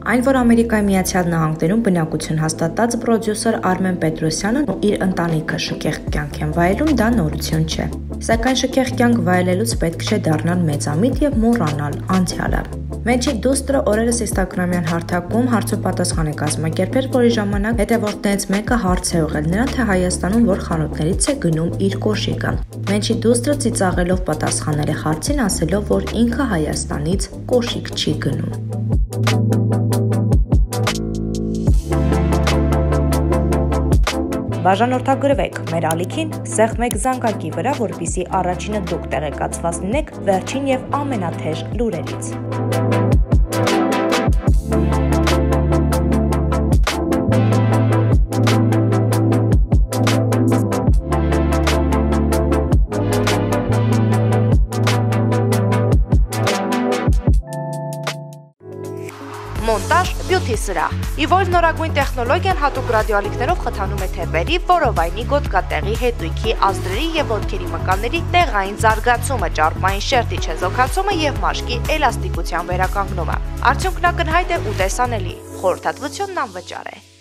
Այն, որ Ամերիկայի Միացյալ Նահանգներում բնակություն հաստատած պրոդյուսեր Արմեն Պետրոսյանն ու իր ընտանիքը շքեղ կյանք են վայելում, դա նորություն չէ։ Սակայն շքեղ կյանք վայելելուց պետք չէ դառնալ մեծամիտ եւ մոռանալ անցյալը։ Մեջի դուստրը օրերս Instagram-յան հարթակում հարցոպատասխան է կազմակերպել, որի ժամանակ հետևորդներից մեկը հարց է ուղղել նրան, թե Հայաստանում որ խանութներից է գնում իր կոշիկը։ Մեջի դուստրը ծիծաղելով պատասխանել է հարցին, ասելով, որ ինքը Հայաստանից կոշիկ չի գնում։ Բաժանորդագրվեք մեր ալիքին, սեղմեք զանգակի վրա, որպեսզի առաջինը դուք տեղեկացված լինեք վերջին եւ ամենաթեժ լուրերից։ Մոնտաժ բյութի սրահ։ Իվոր նորագույն տեխնոլոգիան հատուկ ռադիոալիքներով խթանում է թեփերի, որովայնի, գոտկատեղի, հետույքի, ազդրերի եւ ոտքերի մկանների տեղային զարգացումը, ճարպային շերտի չեզոքացումը եւ մաշկի էլաստիկության վերականգնումը։ Արդյունքն ակնհայտ է ու տեսանելի։ Խորհրդատվությունն անվճար է։